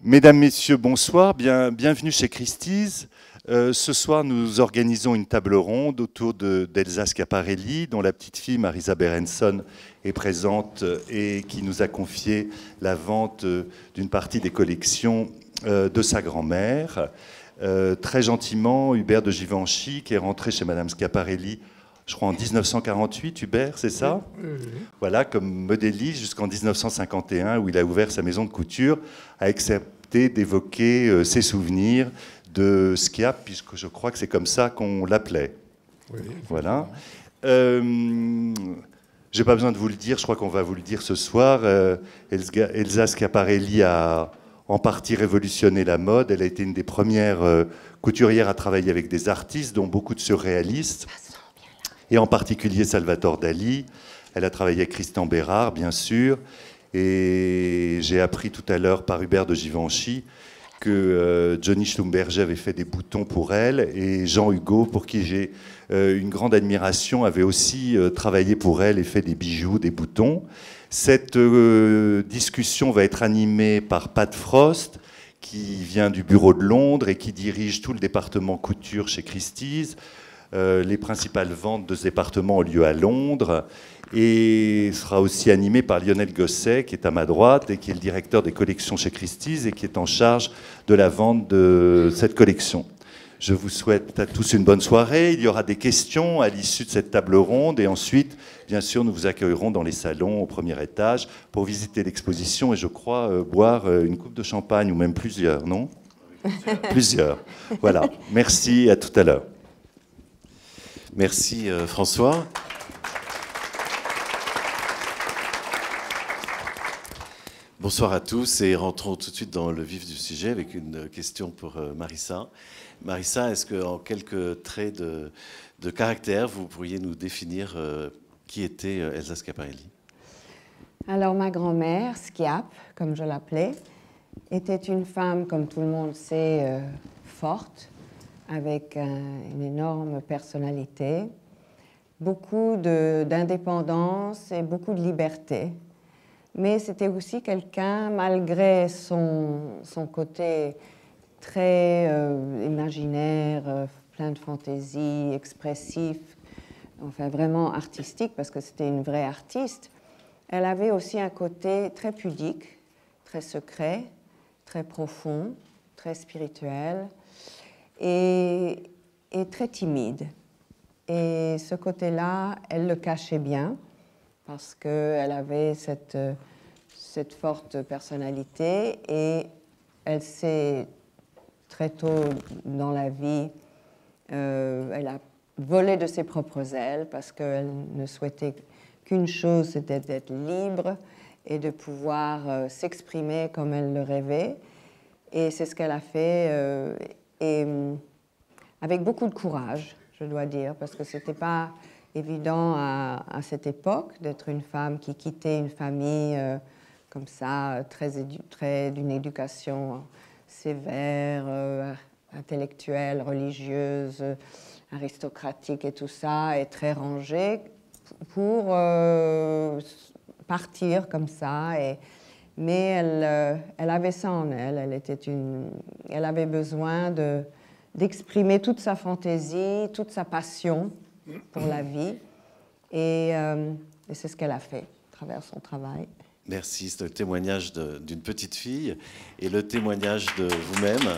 Mesdames, Messieurs, bonsoir, bienvenue chez Christie's. Ce soir, nous organisons une table ronde autour d'Elsa Schiaparelli, dont la petite fille, Marisa Berenson, est présente et qui nous a confié la vente d'une partie des collections de sa grand-mère. Très gentiment, Hubert de Givenchy, qui est rentré chez Madame Schiaparelli, je crois en 1948, Hubert, c'est ça? Oui. Voilà, comme modéliste jusqu'en 1951, où il a ouvert sa maison de couture, a accepté d'évoquer ses souvenirs de Schiap, puisque je crois que c'est comme ça qu'on l'appelait. Oui, voilà. Je n'ai pas besoin de vous le dire, je crois qu'on va vous le dire ce soir. Elsa Schiaparelli a en partie révolutionné la mode. Elle a été une des premières couturières à travailler avec des artistes, dont beaucoup de surréalistes, et en particulier Salvatore Dali. Elle a travaillé avec Christian Bérard, bien sûr, et j'ai appris tout à l'heure par Hubert de Givenchy que Johnny Schlumberger avait fait des boutons pour elle, et Jean Hugo, pour qui j'ai une grande admiration, avait aussi travaillé pour elle et fait des bijoux, des boutons. Cette discussion va être animée par Pat Frost, qui vient du bureau de Londres et qui dirige tout le département couture chez Christie's. Les principales ventes de ce département ont lieu à Londres, et sera aussi animé par Lionel Gosset, qui est à ma droite et qui est le directeur des collections chez Christie's et qui est en charge de la vente de cette collection. Je vous souhaite à tous une bonne soirée. Il y aura des questions à l'issue de cette table ronde, et ensuite, bien sûr, nous vous accueillerons dans les salons au premier étage pour visiter l'exposition et, je crois, boire une coupe de champagne, ou même plusieurs, non? Plusieurs. Voilà. Merci, à tout à l'heure. Merci François. Bonsoir à tous, et rentrons tout de suite dans le vif du sujet avec une question pour Marisa. Marisa, est-ce qu'en quelques traits de caractère, vous pourriez nous définir qui était Elsa Schiaparelli? Alors, ma grand-mère, Schiap, comme je l'appelais, était une femme, comme tout le monde sait, forte, avec une énorme personnalité, beaucoup d'indépendance et beaucoup de liberté. Mais c'était aussi quelqu'un, malgré son côté très imaginaire, plein de fantaisie, expressif, enfin vraiment artistique, parce que c'était une vraie artiste, elle avait aussi un côté très pudique, très secret, très profond, très spirituel, et très timide. Et ce côté-là, elle le cachait bien, parce qu'elle avait cette forte personnalité, et elle s'est très tôt dans la vie, elle a volé de ses propres ailes, parce qu'elle ne souhaitait qu'une chose, c'était d'être libre et de pouvoir s'exprimer comme elle le rêvait. Et c'est ce qu'elle a fait, et avec beaucoup de courage, je dois dire, parce que ce n'était pas évident à cette époque d'être une femme qui quittait une famille comme ça, d'une éducation sévère, intellectuelle, religieuse, aristocratique et tout ça, et très rangée, pour partir comme ça. Mais elle avait ça en elle. Elle avait besoin d'exprimer toute sa fantaisie, toute sa passion pour la vie. Et c'est ce qu'elle a fait à travers son travail. Merci. C'est le témoignage d'une petite fille et le témoignage de vous-même.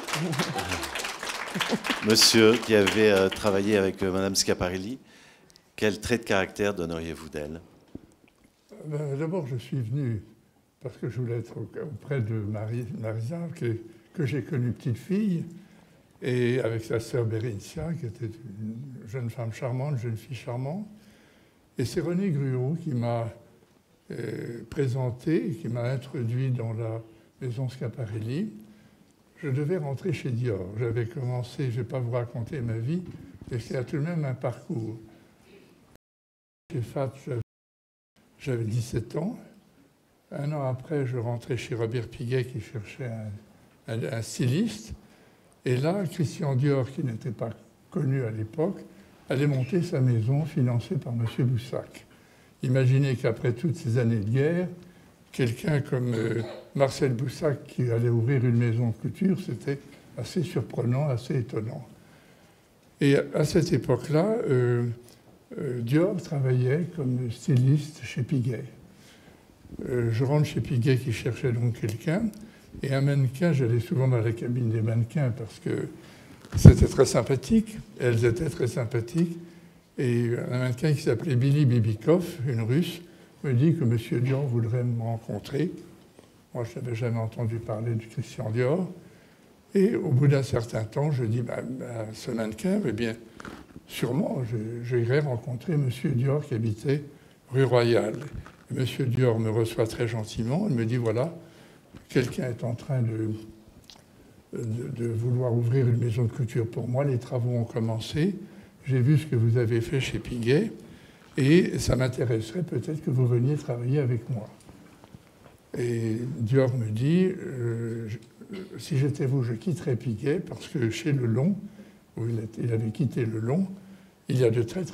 Monsieur qui avait travaillé avec Madame Schiaparelli, quel trait de caractère donneriez-vous d'elle? D'abord, je suis venu parce que je voulais être auprès de Marisa, que j'ai connue petite fille, et avec sa sœur Bérénicia, qui était une jeune femme charmante, une jeune fille charmante. Et c'est René Gruau qui m'a présenté, qui m'a introduit dans la maison Schiaparelli. Je devais rentrer chez Dior. J'avais commencé, je ne vais pas vous raconter ma vie, mais c'est tout de même un parcours. Chez Fat, j'avais 17 ans. Un an après, je rentrais chez Robert Piguet qui cherchait un styliste. Et là, Christian Dior, qui n'était pas connu à l'époque, allait monter sa maison financée par M. Boussac. Imaginez qu'après toutes ces années de guerre, quelqu'un comme Marcel Boussac qui allait ouvrir une maison de couture, c'était assez surprenant, assez étonnant. Et à cette époque-là, Dior travaillait comme styliste chez Piguet. Je rentre chez Piguet qui cherchait donc quelqu'un, et un mannequin, j'allais souvent dans la cabine des mannequins parce que c'était très sympathique, elles étaient très sympathiques, et un mannequin qui s'appelait Billy Bibikov, une Russe, me dit que M. Dior voudrait me rencontrer. Moi, je n'avais jamais entendu parler de Christian Dior. Et au bout d'un certain temps, je dis, ce mannequin, eh bien, sûrement, je irai rencontrer M. Dior qui habitait rue Royale. M. Dior me reçoit très gentiment. Il me dit, voilà, quelqu'un est en train de vouloir ouvrir une maison de couture pour moi. Les travaux ont commencé. J'ai vu ce que vous avez fait chez Piguet. Et ça m'intéresserait peut-être que vous veniez travailler avec moi. Et Dior me dit, si j'étais vous, je quitterais Piguet parce que chez Lelon, où il avait quitté Lelon, il y a de très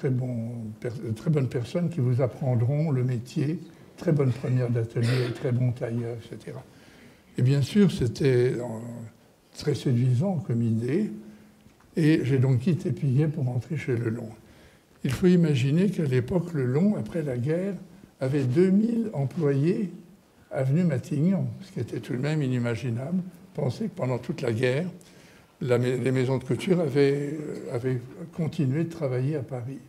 bonnes personnes qui vous apprendront le métier, très bonnes premières d'atelier, très bons tailleurs, etc. Et bien sûr, c'était très séduisant comme idée. Et j'ai donc quitté Piguet pour rentrer chez Lelon. Il faut imaginer qu'à l'époque, Lelon, après la guerre, avait 2000 employés avenue Matignon, ce qui était tout de même inimaginable. Pensez que pendant toute la guerre, les maisons de couture avaient continué de travailler à Paris.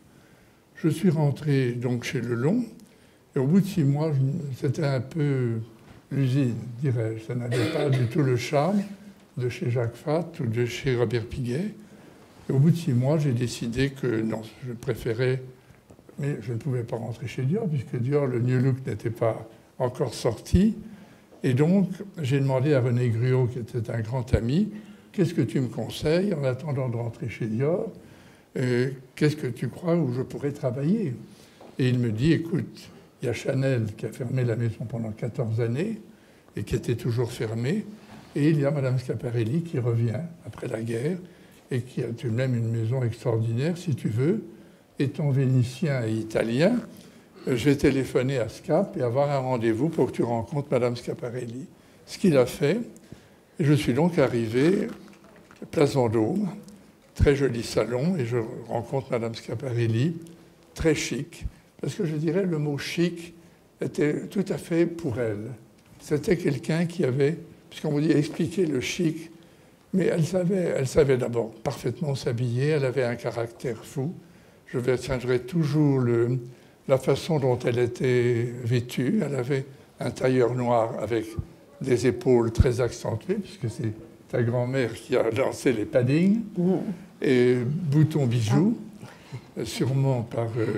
Je suis rentré donc chez Lelon, et au bout de 6 mois, c'était un peu l'usine, dirais-je. Ça n'avait pas du tout le charme de chez Jacques Fath ou de chez Robert Piguet. Et au bout de 6 mois, j'ai décidé que non, je préférais, mais je ne pouvais pas rentrer chez Dior, puisque Dior, le New Look n'était pas encore sorti. Et donc, j'ai demandé à René Gruot, qui était un grand ami, qu'est-ce que tu me conseilles en attendant de rentrer chez Dior? Qu'est-ce que tu crois où je pourrais travailler? Et il me dit, écoute, il y a Chanel qui a fermé la maison pendant 14 années et qui était toujours fermée. Et il y a Madame Schiaparelli qui revient après la guerre et qui a tout de même une maison extraordinaire, si tu veux. Étant vénitien et italien, j'ai téléphoné à Scap et avoir un rendez-vous pour que tu rencontres Madame Schiaparelli. Ce qu'il a fait. Et je suis donc arrivé, place Vendôme, très joli salon, et je rencontre Madame Schiaparelli, très chic, parce que je dirais le mot chic était tout à fait pour elle. C'était quelqu'un qui avait, puisqu'on vous dit expliquer le chic, mais elle savait d'abord parfaitement s'habiller, elle avait un caractère fou. Je retiendrai toujours la façon dont elle était vêtue. Elle avait un tailleur noir avec des épaules très accentuées, puisque c'est ta grand-mère qui a lancé les paddings, et boutons bijoux, sûrement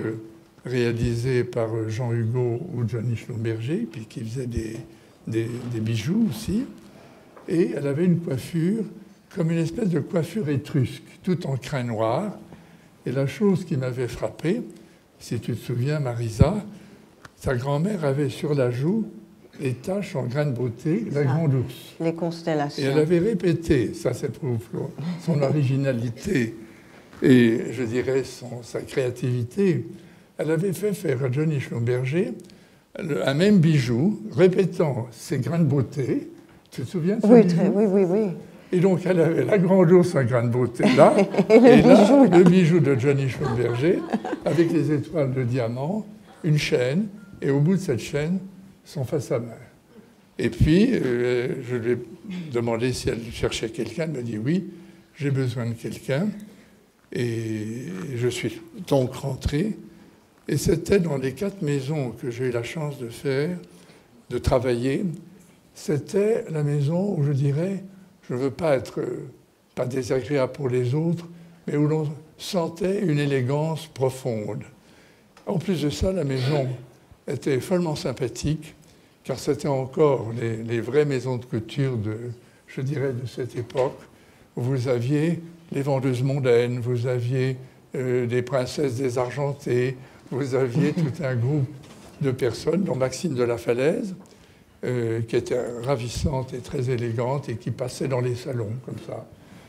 réalisés par Jean Hugo ou Johnny Schlumberger, puis qui faisait des bijoux aussi. Et elle avait une coiffure comme une espèce de coiffure étrusque, tout en crin noir. Et la chose qui m'avait frappé, si tu te souviens, Marisa, sa grand-mère avait sur la joue les taches en grain de beauté, la grande ours. Les constellations. Et elle avait répété, ça prouve son originalité et je dirais sa créativité. Elle avait fait faire à Johnny Schlumberger un même bijou, répétant ses grains de beauté. Tu te souviens de oui, bijou? Oui. Et donc elle avait la grande ours en grain de beauté là, et le bijou de Johnny Schlumberger, avec les étoiles de diamant, une chaîne, et au bout de cette chaîne, son face à main. Et puis, je lui ai demandé si elle cherchait quelqu'un. Elle m'a dit oui, j'ai besoin de quelqu'un. Et je suis donc rentré. Et c'était dans les 4 maisons que j'ai eu la chance de travailler. C'était la maison où je dirais, je ne veux pas être pas désagréable pour les autres, mais où l'on sentait une élégance profonde. En plus de ça, la maison était follement sympathique, car c'était encore les vraies maisons de couture je dirais, de cette époque, où vous aviez les vendeuses mondaines, vous aviez des princesses désargentées, vous aviez tout un groupe de personnes, dont Maxime de la Falaise, qui était ravissante et très élégante et qui passait dans les salons, comme ça.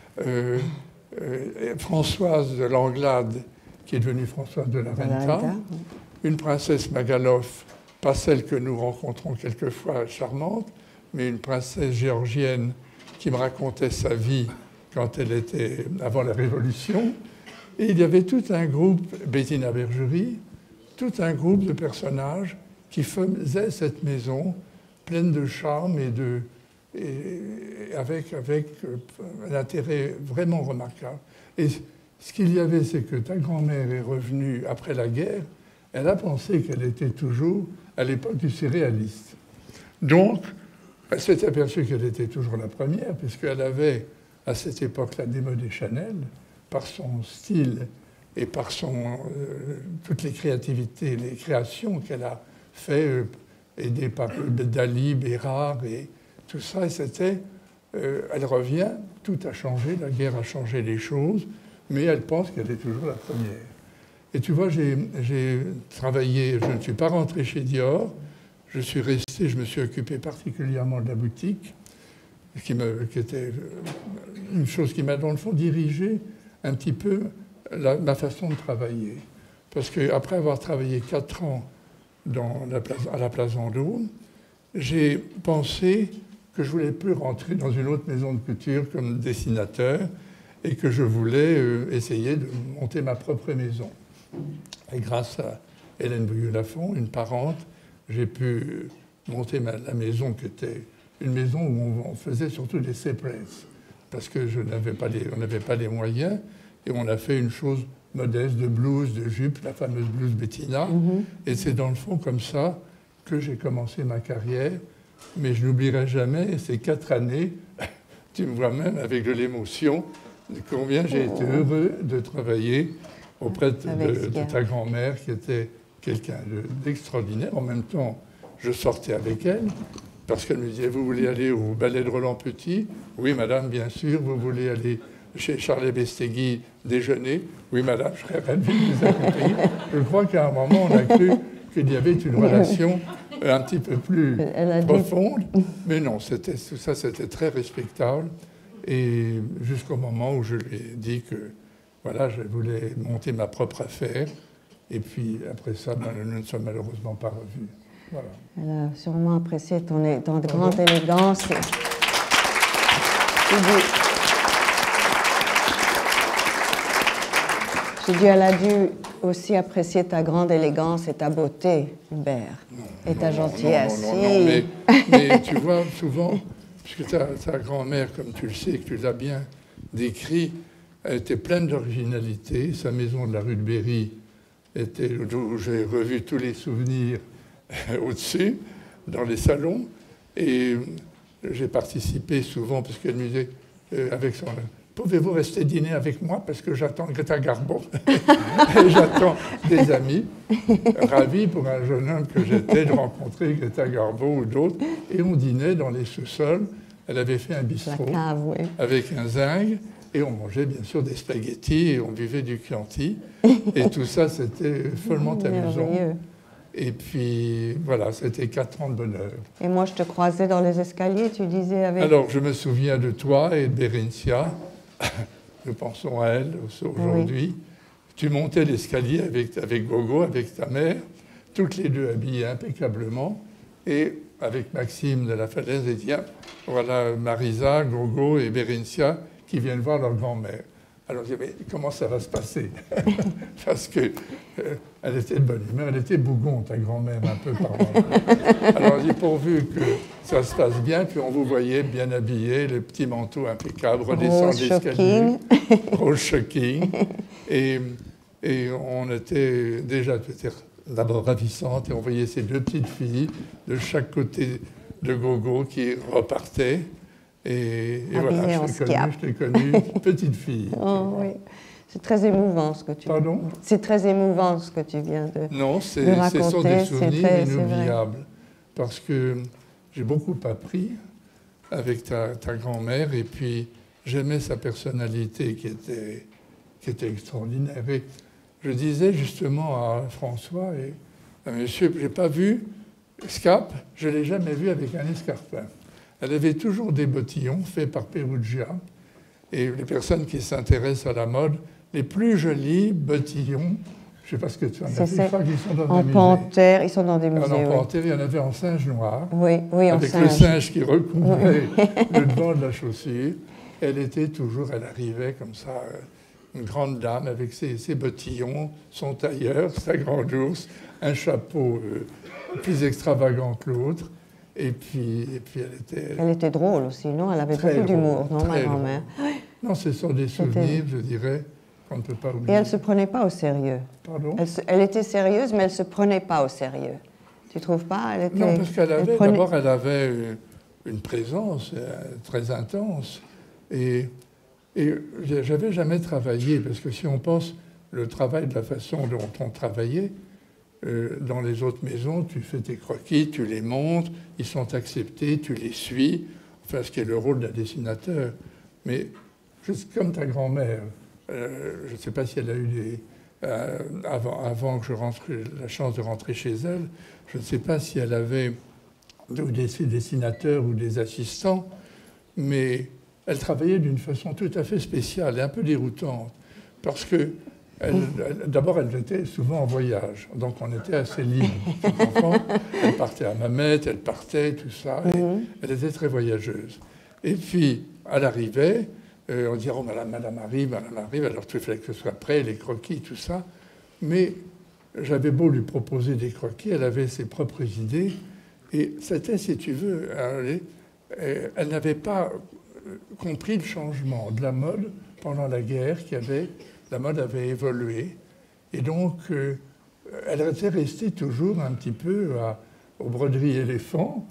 Françoise de Langlade, qui est devenue Françoise de la Renta, une princesse Magaloff, pas celle que nous rencontrons quelquefois charmante, mais une princesse géorgienne qui me racontait sa vie quand elle était avant la Révolution. Et il y avait tout un groupe, Bettina Bergerie, tout un groupe de personnages qui faisaient cette maison pleine de charme et avec un intérêt vraiment remarquable. Et ce qu'il y avait, c'est que ta grand-mère est revenue après la guerre, elle a pensé qu'elle était toujours à l'époque du surréaliste. Donc, elle s'est aperçue qu'elle était toujours la première, puisqu'elle avait, à cette époque-là, démodé Chanel, par son style et par toutes les créativités, les créations qu'elle a fait, aidée par Dali, Bérard et tout ça. Et c'était, elle revient, tout a changé, la guerre a changé les choses, mais elle pense qu'elle est toujours la première. Et tu vois, j'ai travaillé, je ne suis pas rentré chez Dior, je suis resté, je me suis occupé particulièrement de la boutique, qui était une chose qui m'a, dans le fond, dirigé un petit peu ma façon de travailler. Parce qu'après avoir travaillé 4 ans à la Place Vendôme, j'ai pensé que je ne voulais plus rentrer dans une autre maison de couture comme dessinateur et que je voulais essayer de monter ma propre maison. Et grâce à Hélène Bouillou-Lafont, une parente, j'ai pu monter la maison qui était une maison où on faisait surtout des separates, parce que on n'avait pas les moyens, et on a fait une chose modeste de blouse, de jupe, la fameuse blouse Bettina. Et c'est dans le fond comme ça que j'ai commencé ma carrière. Mais je n'oublierai jamais ces 4 années, tu me vois même avec de l'émotion, de combien j'ai été heureux de travailler auprès de ta grand-mère, qui était quelqu'un d'extraordinaire. En même temps, je sortais avec elle, parce qu'elle me disait, vous voulez aller au ballet de Roland-Petit? Oui, madame, bien sûr. Vous voulez aller chez Charles Bestegui déjeuner? Oui, madame, je serais ravi de vous accompagner. Je crois qu'à un moment, on a cru qu'il y avait une relation un petit peu plus profonde. Mais non, tout ça, c'était très respectable. Et jusqu'au moment où je lui ai dit que voilà, je voulais monter ma propre affaire. Et puis, après ça, nous ne sommes malheureusement pas revus. Voilà. Elle a sûrement apprécié ton grande élégance. J'ai dit, elle a dû aussi apprécier ta grande élégance et ta beauté, Hubert, et ta gentillesse. Non, mais tu vois, souvent, puisque ta grand-mère, comme tu le sais, que tu l'as bien décrit, elle était pleine d'originalité. Sa maison de la rue de Berry était où j'ai revu tous les souvenirs au-dessus, dans les salons. Et j'ai participé souvent, parce qu'elle me disait, avec son... Pouvez-vous rester dîner avec moi parce que j'attends Greta Garbo et j'attends des amis. Ravi pour un jeune homme que j'étais de rencontrer Greta Garbo ou d'autres. Et on dînait dans les sous-sols. Elle avait fait un bistrot avec un zinc et on mangeait bien sûr des spaghettis et on buvait du Chianti. Et tout ça, c'était follement amusant. Et puis, voilà, c'était 4 ans de bonheur. Et moi, je te croisais dans les escaliers, tu disais avec... Alors, je me souviens de toi et de Bérénicia. Nous pensons à elle aujourd'hui. Oui. Tu montais l'escalier avec Gogo, avec ta mère, toutes les deux habillées impeccablement. Et avec Maxime de la Falaise, et tiens, voilà Marisa, Gogo et Bérénicia qui viennent voir leur grand-mère. Alors je dis, mais comment ça va se passer? Parce qu'elle était de bonne humeur, elle était bougon, ta grand-mère, un peu par moment. Alors je dis, pourvu que ça se passe bien, puis on vous voyait bien habillé, les petits manteaux impeccables, redescendre l'escalier. Rose shocking. Et on était déjà peut-être d'abord ravissantes, et on voyait ces 2 petites filles de chaque côté de Gogo qui repartaient. Et voilà, je t'ai connue petite fille. Oh, oui. C'est très émouvant ce que tu Pardon? C'est très émouvant ce que tu viens de Non, ce sont des souvenirs inoubliables. Parce que j'ai beaucoup appris avec ta grand-mère et puis j'aimais sa personnalité qui était extraordinaire. Et je disais justement à François et à monsieur, je n'ai pas vu Scap, je ne l'ai jamais vu avec un escarpin. Elle avait toujours des bottillons faits par Perugia. Et les personnes qui s'intéressent à la mode, les plus jolis bottillons Je ne sais pas ce que tu en as C'est- fait. Je crois qu'ils sont dans En un musée. panthère, ils sont dans des musées. En oui. panthère, il y en avait en singe noir. Oui, oui, en Avec le singe. singe qui recouvrait le devant de la chaussure. Elle était toujours, elle arrivait comme ça, une grande dame avec ses bottillons, son tailleur, sa grande ours, un chapeau plus extravagant que l'autre. Et puis Elle était drôle aussi, non? Elle avait Très beaucoup d'humour, drôle, non, ma très grand-mère? Non, ce sont des souvenirs, je dirais, qu'on ne peut pas Et oublier. elle ne se prenait pas au sérieux. Pardon? Elle était sérieuse, mais elle ne se prenait pas au sérieux. Tu trouves pas? Elle était, Non, parce qu'elle avait, prenait- d'abord, elle avait une présence très intense. Et j'avais jamais travaillé, parce que si on pense le travail de la façon dont on travaillait, dans les autres maisons, tu fais tes croquis, tu les montres, ils sont acceptés, tu les suis, enfin, ce qui est le rôle d'un dessinateur. Mais juste comme ta grand-mère, je ne sais pas si elle a eu avant que je rentre, la chance de rentrer chez elle, je ne sais pas si elle avait des dessinateurs ou des assistants, mais elle travaillait d'une façon tout à fait spéciale et un peu déroutante, parce que d'abord, elle était souvent en voyage, donc on était assez libre. Elle partait à Mamette, elle partait, tout ça, et elle était très voyageuse. Et puis, elle arrivait, on disait, oh, madame arrive, alors il fallait que ce soit prêt, les croquis, tout ça. Mais j'avais beau lui proposer des croquis, elle avait ses propres idées, et c'était, si tu veux, elle n'avait pas compris le changement de la mode pendant la guerre la mode avait évolué. Et donc, elle était restée toujours un petit peu aux broderies éléphants,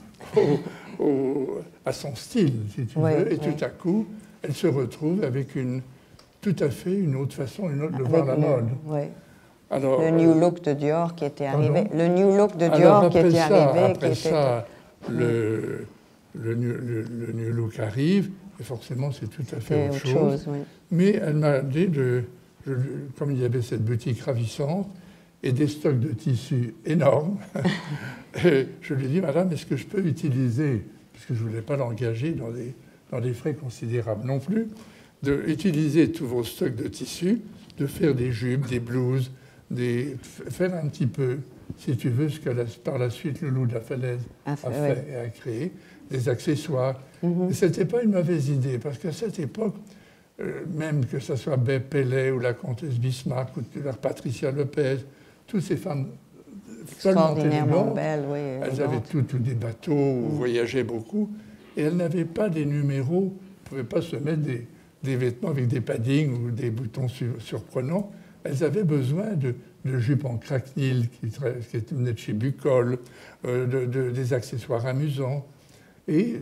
à son style, si tu veux. Et tout à coup, elle se retrouve avec tout à fait une autre façon, une autre de voir la mode. Oui. Alors, Le New Look de Dior qui était arrivé. pardon? Le New Look de Alors, Dior qui après était ça, arrivé. Après ça, le New Look arrive, et forcément, c'est tout à fait autre chose. Oui. Mais elle m'a dit, comme il y avait cette boutique ravissante et des stocks de tissus énormes, je lui ai dit, madame, est-ce que je peux utiliser, puisque je ne voulais pas l'engager dans des frais considérables non plus, d'utiliser tous vos stocks de tissus, de faire des jupes, des blouses, faire un petit peu, si tu veux, ce que par la suite le Loup de la Falaise a fait et a créé, des accessoires. Et ce n'était pas une mauvaise idée, parce qu'à cette époque, même que ce soit Bebe Pellet ou la comtesse Bismarck ou Patricia Lopez, toutes ces femmes extraordinairement belles, oui. Elles avaient toutes des bateaux, voyageaient beaucoup, et elles n'avaient pas des numéros, ne pouvaient pas se mettre des vêtements avec des paddings ou des boutons surprenants. Elles avaient besoin de jupes en craquenil qui venaient de chez Bucol, des accessoires amusants. Et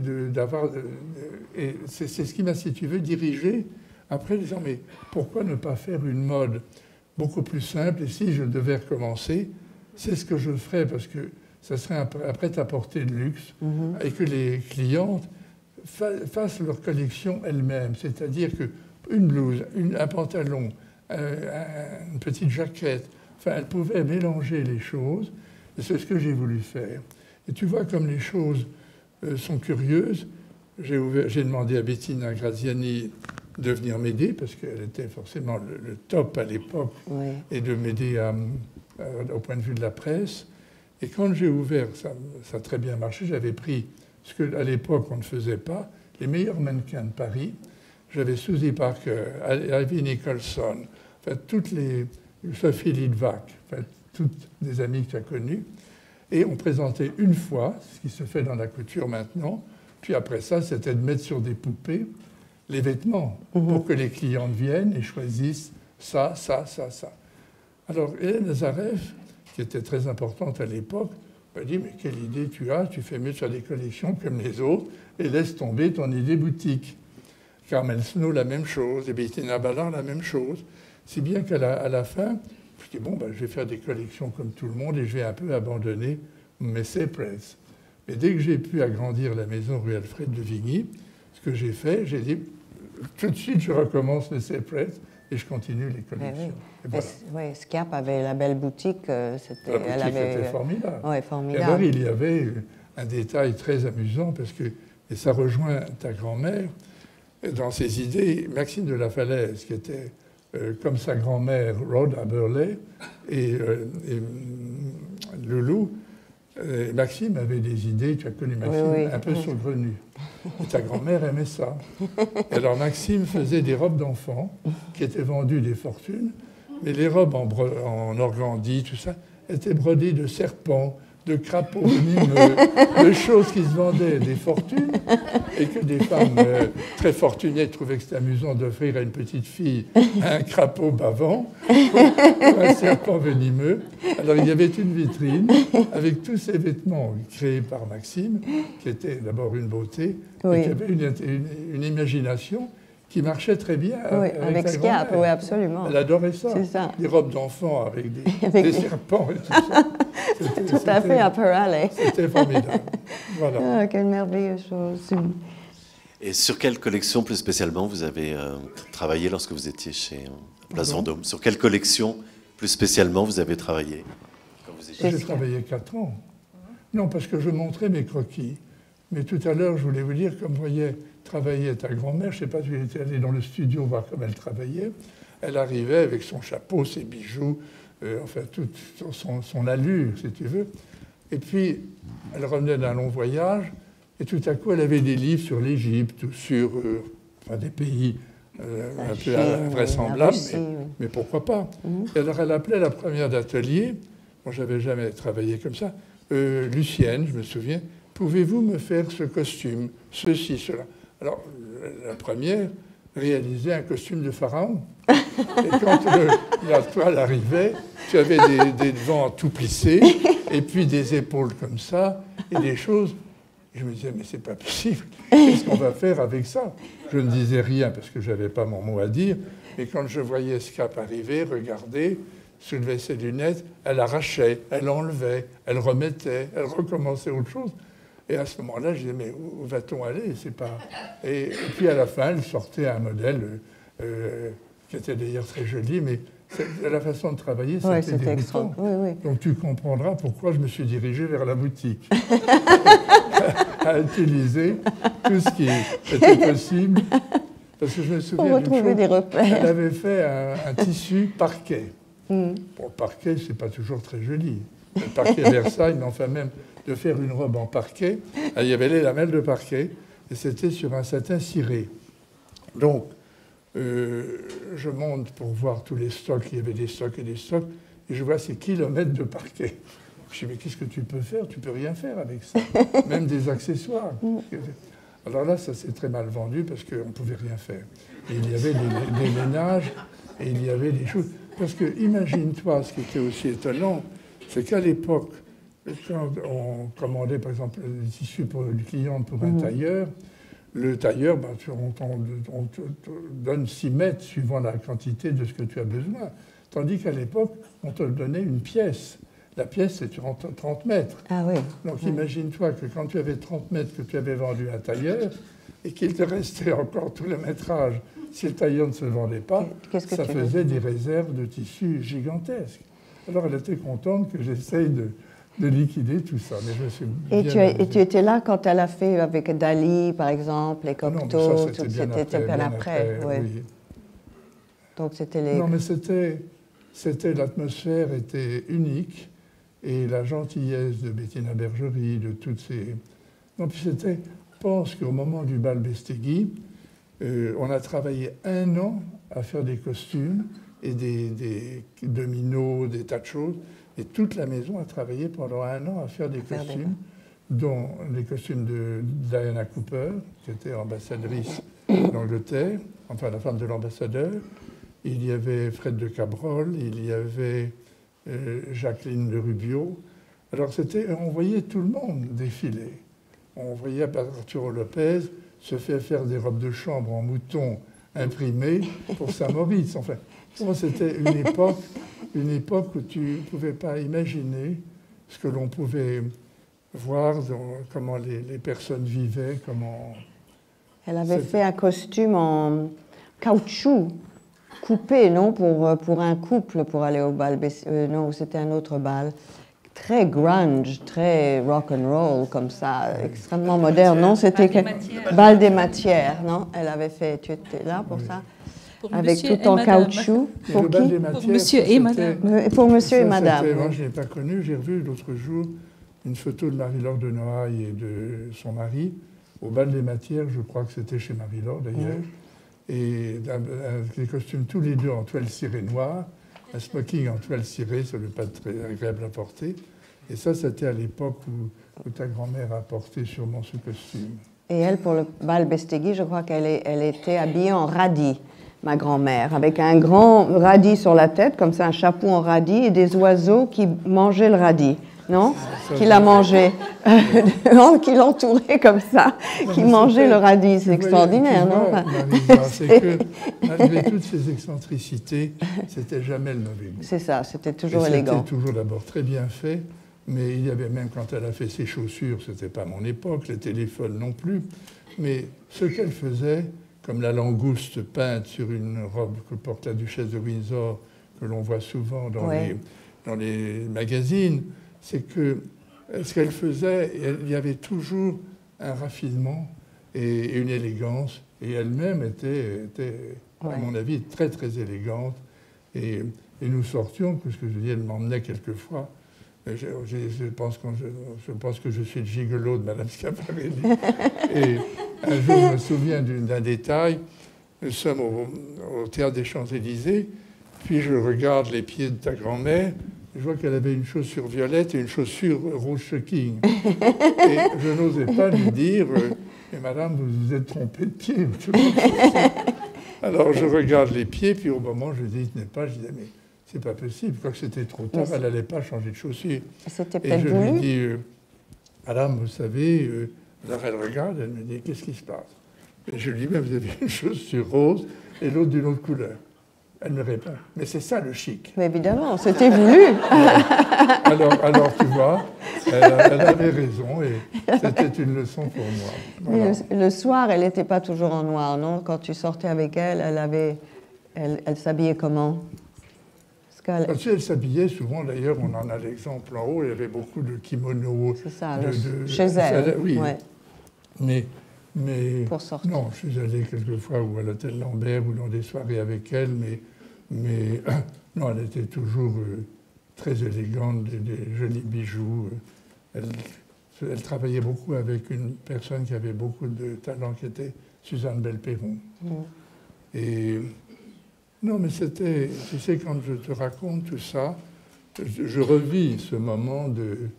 c'est ce qui m'a, si tu veux, dirigé après, disant, mais pourquoi ne pas faire une mode beaucoup plus simple? Et si je devais recommencer, c'est ce que je ferais, parce que ça serait un prêt-à-porter de luxe, et que les clientes fassent leur collection elles-mêmes. C'est-à-dire qu'une blouse, un pantalon, une petite jaquette, enfin, elles pouvaient mélanger les choses, et c'est ce que j'ai voulu faire. Et tu vois comme les choses sont curieuses. J'ai demandé à Bettina Graziani de venir m'aider, parce qu'elle était forcément le top à l'époque, et de m'aider au point de vue de la presse. Et quand j'ai ouvert, ça a très bien marché, j'avais pris ce qu'à l'époque on ne faisait pas, les meilleurs mannequins de Paris. J'avais Suzy Parker, Ivy Nicholson, enfin, Sophie Lidvac, enfin, toutes des amies que tu as connues. Et on présentait une fois, ce qui se fait dans la couture maintenant, puis après ça, c'était de mettre sur des poupées les vêtements pour que les clientes viennent et choisissent ça. Alors, Hélène Azareff, qui était très importante à l'époque, m'a dit, mais quelle idée tu as, tu fais mieux sur des collections comme les autres et laisse tomber ton idée boutique. Carmen Snow, la même chose, et Bettina Ballard, la même chose. Si bien qu'à la fin, je dis, je vais faire des collections comme tout le monde et je vais un peu abandonner mes Press. Mais dès que j'ai pu agrandir la maison rue Alfred de Vigny, ce que j'ai fait, j'ai dit, tout de suite, je recommence les Press et je continue les collections. Oui, Schiap avait la belle boutique. La boutique était formidable. Oui, formidable. Et alors, il y avait un détail très amusant, parce que, et ça rejoint ta grand-mère, dans ses idées, Maxime de la Falaise, qui était comme sa grand-mère Rhoda Burley, Et Loulou, Maxime avait des idées, tu as connu Maxime, oui. un peu saugrenues. Et ta grand-mère aimait ça. Et alors Maxime faisait des robes d'enfants qui étaient vendues des fortunes, mais les robes en organdie, tout ça, étaient brodées de serpents, de crapauds venimeux, de choses qui se vendaient des fortunes, et que des femmes très fortunées trouvaient que c'était amusant d'offrir à une petite fille un crapaud bavant ou un serpent venimeux. Alors il y avait une vitrine avec tous ces vêtements créés par Maxime, qui étaient d'abord une beauté, et qui avaient une imagination qui marchait très bien avec sa Schiappe, grand-mère. oui, absolument. Elle adorait ça. C'est ça. Des robes d'enfants avec des serpents et tout ça. Tout à fait à Perale. C'était formidable. Voilà. Ah, quelle merveilleuse chose. Et sur quelle collection plus spécialement vous avez travaillé lorsque vous étiez chez Place Vendôme? Sur quelle collection plus spécialement vous avez travaillé quand vous étiez... J'ai travaillé 4 ans. Non, parce que je montrais mes croquis. Mais tout à l'heure, je voulais vous dire, comme vous voyez travailler ta grand-mère, je ne sais pas si elle était allée dans le studio voir comment elle travaillait, elle arrivait avec son chapeau, ses bijoux, enfin, toute son allure, si tu veux. Et puis, elle revenait d'un long voyage, et tout à coup, elle avait des livres sur l'Égypte, ou sur des pays un peu invraisemblables, mais pourquoi pas. Et alors, elle appelait la première d'atelier, moi, je n'avais jamais travaillé comme ça, Lucienne, je me souviens, pouvez-vous me faire ce costume, ceci, cela? Alors, la première réalisait un costume de pharaon. Et quand la toile arrivait, tu avais des devants tout plissés, et puis des épaules comme ça, et des choses. Et je me disais, mais c'est pas possible. Qu'est-ce qu'on va faire avec ça? Je ne disais rien parce que je n'avais pas mon mot à dire. Mais quand je voyais Schiappe arriver, regarder, soulevait ses lunettes, elle arrachait, elle enlevait, elle remettait, elle recommençait autre chose. Et à ce moment-là, je disais, mais où va-t-on aller? C'est pas... et puis à la fin, elle sortait un modèle qui était d'ailleurs très joli, mais la façon de travailler, c'était déroutant. Oui. Donc tu comprendras pourquoi je me suis dirigé vers la boutique, à utiliser tout ce qui était possible. Parce que je me souviens retrouver des repères. Elle avait fait un tissu parquet. Bon, le parquet, c'est pas toujours très joli. Le parquet Versailles, mais enfin même de faire une robe en parquet, il y avait les lamelles de parquet, et c'était sur un satin ciré. Donc, je monte pour voir tous les stocks, il y avait des stocks et des stocks, et je vois ces kilomètres de parquet. Je dis, mais qu'est-ce que tu peux faire? Tu peux rien faire avec ça, même des accessoires. Alors là, ça s'est très mal vendu parce qu'on ne pouvait rien faire. Et il y avait des ménages, et il y avait des choses. Parce que, imagine-toi, ce qui était aussi étonnant, c'est qu'à l'époque, quand on commandait, par exemple, des tissus pour le client pour un tailleur, le tailleur, on te donne 6 mètres suivant la quantité de ce que tu as besoin. Tandis qu'à l'époque, on te donnait une pièce. La pièce, c'est 30 mètres. Ah oui. Donc imagine-toi que quand tu avais 30 mètres que tu avais vendu à un tailleur et qu'il te restait encore tout le métrage, si le tailleur ne se vendait pas, ça faisait des réserves de tissus gigantesques. Alors elle était contente que j'essaye de liquider tout ça. Mais je me suis et tu étais là quand elle a fait avec Dali, par exemple, les Cocteau, c'était bien après. Oui. Donc c'était les... Non, mais l'atmosphère était unique, et la gentillesse de Bettina Bergerie, de toutes ces... Non, puis je pense qu'au moment du bal Bestegui, on a travaillé 1 an à faire des costumes et des dominos, des tas de choses. Et toute la maison a travaillé pendant 1 an à faire des costumes, dont les costumes de Diana Cooper, qui était ambassadrice d'Angleterre, enfin la femme de l'ambassadeur. Il y avait Fred de Cabrol, il y avait Jacqueline de Rubio. Alors on voyait tout le monde défiler. On voyait Arturo Lopez se faire des robes de chambre en mouton imprimées pour Saint-Maurice. Enfin, c'était une époque où tu ne pouvais pas imaginer ce que l'on pouvait voir, comment les personnes vivaient, comment... Elle avait fait un costume en caoutchouc, coupé, non, pour un couple, pour aller au bal. Non, c'était un autre bal. Très grunge, très rock and roll, comme ça, extrêmement moderne. Non, c'était bal des matières, non? Elle avait fait, tu étais là pour ça? avec tout en caoutchouc. Et le bal des matières, Pour monsieur et madame. Pour monsieur et ça, madame. moi, je ne l'ai pas connu. J'ai revu l'autre jour une photo de Marie-Laure de Noailles et de son mari au bal des matières. Je crois que c'était chez Marie-Laure, d'ailleurs. Et avec les costumes tous les deux en toile cirée noire, un smoking en toile cirée, ça ne pas très agréable à porter. Et ça, c'était à l'époque où ta grand-mère a porté sûrement ce costume. Et elle, pour le bal Bestegui, je crois qu'elle était habillée en radis, ma grand-mère, avec un grand radis sur la tête, comme ça, un chapeau en radis, et des oiseaux qui mangeaient le radis, non? Qui la mangeaient, qui l'entouraient comme ça, qui mangeaient le radis. C'est extraordinaire, non? Marisa, c'est que malgré toutes ces excentricités, c'était jamais le mauvais goût. C'est ça, c'était toujours Et élégant. C'était toujours d'abord très bien fait, mais il y avait même quand elle a fait ses chaussures, c'était pas mon époque, les téléphones non plus, mais ce qu'elle faisait, comme la langouste peinte sur une robe que porte la duchesse de Windsor, que l'on voit souvent dans les magazines, c'est que ce qu'elle faisait, il y avait toujours un raffinement et une élégance, et elle-même était, à mon avis, très très élégante. Et nous sortions, puisque je dis, elle m'emmenait quelquefois. Je pense que je suis le gigolo de Madame Schiaparelli. Et un jour, je me souviens d'un détail. Nous sommes au Théâtre des Champs-Élysées, puis je regarde les pieds de ta grand-mère. Je vois qu'elle avait une chaussure violette et une chaussure rose shocking. Et je n'osais pas lui dire mais madame, vous vous êtes trompée de pied. Alors je regarde les pieds, puis au moment, je dis, ce n'est pas, je disais, mais c'est pas possible. Quand c'était trop tard, elle n'allait pas changer de chaussure. Et je lui dis, madame, vous savez, alors elle regarde, elle me dit, qu'est-ce qui se passe? Et je lui dis, mais vous avez une chaussure rose et l'autre d'une autre couleur. Elle me répond, mais c'est ça le chic. Mais évidemment, c'était voulu. alors, tu vois, elle avait raison et c'était une leçon pour moi. Voilà. Le soir, elle n'était pas toujours en noir, non? Quand tu sortais avec elle, elle s'habillait comment? Parce qu'elle s'habillait souvent, d'ailleurs, on en a l'exemple en haut, il y avait beaucoup de kimonos. C'est ça, chez elle. Oui, ouais. mais pour sortir. Non, je suis allé quelquefois ou à l'hôtel Lambert ou dans des soirées avec elle, mais non, elle était toujours très élégante, des jolis bijoux. Elle travaillait beaucoup avec une personne qui avait beaucoup de talent, qui était Suzanne Belperron. Et non, mais c'était, tu sais, quand je te raconte tout ça, je revis ce moment de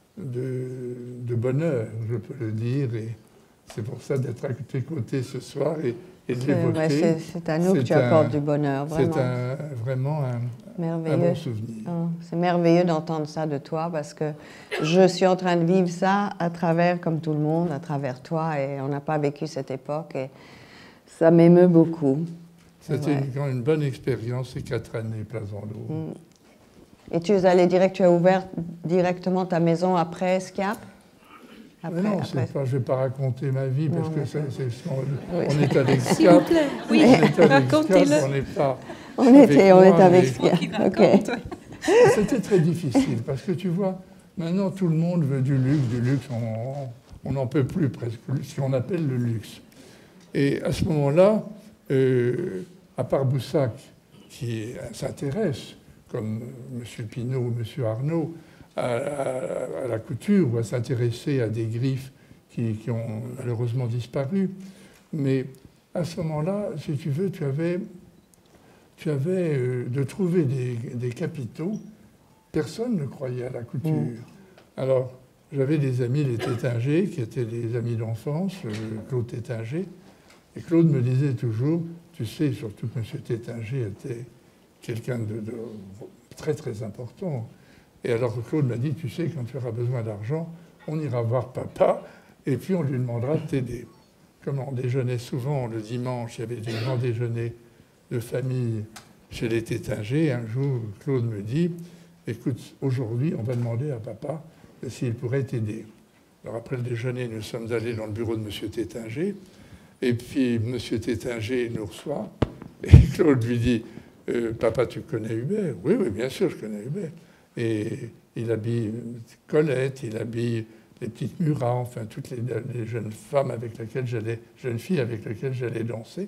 bonheur, je peux le dire, et c'est pour ça d'être à tes côtés ce soir et de l'évoquer. C'est à nous que tu apportes du bonheur, vraiment. C'est vraiment un bon souvenir. Oh, c'est merveilleux d'entendre ça de toi, parce que je suis en train de vivre ça à travers, comme tout le monde, à travers toi, et on n'a pas vécu cette époque, et ça m'émeut beaucoup. C'était une bonne expérience, ces 4 années place Vendôme. Et tu es allé direct, tu as ouvert directement ta maison après Schiap? Non, je ne vais pas raconter ma vie, parce que on est avec Schiap. S'il vous plaît, oui, racontez-le. On était avec Schiap. Okay. C'était très difficile, parce que tu vois, maintenant tout le monde veut du luxe, on n'en peut plus presque, ce qu'on appelle le luxe. Et à ce moment-là, à part Boussac, qui s'intéresse, comme M. Pinault ou M. Arnaud, à la couture ou à s'intéresser à des griffes qui ont malheureusement disparu. Mais à ce moment-là, si tu veux, tu avais de trouver des capitaux. Personne ne croyait à la couture. Alors, j'avais des amis, les Tétinger, qui étaient des amis d'enfance, Claude Tétinger. Et Claude me disait toujours, tu sais, surtout que M. Tétinger était quelqu'un de très très important. Et alors Claude m'a dit, tu sais, quand tu auras besoin d'argent, on ira voir papa et puis on lui demandera de t'aider. Comme on déjeunait souvent le dimanche, il y avait des grands déjeuners de famille chez les Tétinger. Un jour, Claude me dit, écoute, aujourd'hui, on va demander à papa s'il pourrait t'aider. Alors après le déjeuner, nous sommes allés dans le bureau de M. Tétinger. Et puis M. Tétinger nous reçoit. Et Claude lui dit, papa, tu connais Hubert? Oui, bien sûr, je connais Hubert. Et il habille Colette, il habille les petites Murat, enfin toutes les jeunes filles avec lesquelles j'allais danser.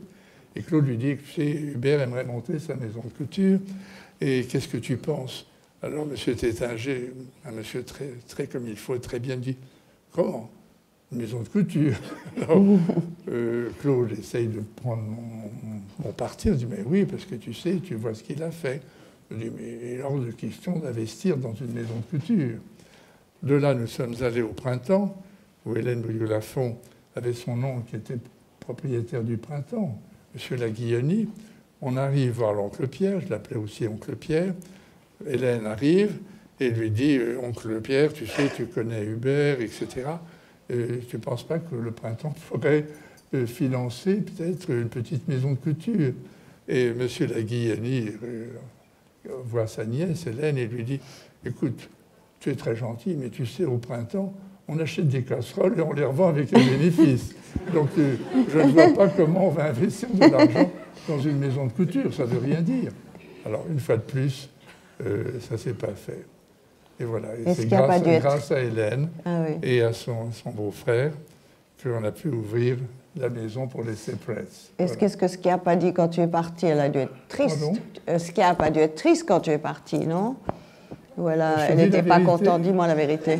Et Claude lui dit, tu sais, Hubert aimerait monter sa maison de couture, et qu'est-ce que tu penses? Alors M. Tétinger, un monsieur très comme il faut, très bien dit, comment? Une maison de couture. Alors, Claude essaye de prendre mon parti. Il dit, mais oui, parce que tu sais, tu vois ce qu'il a fait. Je dis, mais il est hors de question d'investir dans une maison de couture. De là, nous sommes allés au Printemps, où Hélène Brieux-Lafont avait son oncle qui était propriétaire du Printemps, M. Laguilloni. On arrive voir l'oncle Pierre, je l'appelais aussi oncle Pierre. Hélène arrive et lui dit, oncle Pierre, tu sais, tu connais Hubert, etc. Tu ne penses pas que le Printemps pourrait financer peut-être une petite maison de couture? Et M. Laguilloni voit sa nièce, Hélène, et lui dit, écoute, tu es très gentil, mais tu sais, au Printemps, on achète des casseroles et on les revend avec un bénéfice. Donc, je ne vois pas comment on va investir de l'argent dans une maison de couture. Ça ne veut rien dire. Alors, une fois de plus, ça ne s'est pas fait. Et voilà. Et c'est grâce à Hélène et à son beau-frère qu'on a pu ouvrir la maison pour les Sepprets. Qu'est-ce que Skia n'a pas dit quand tu es parti? Elle a dû être triste. Skia n'a pas dû être triste quand tu es parti, non? Ou elle n'était pas contente? Dis-moi la vérité.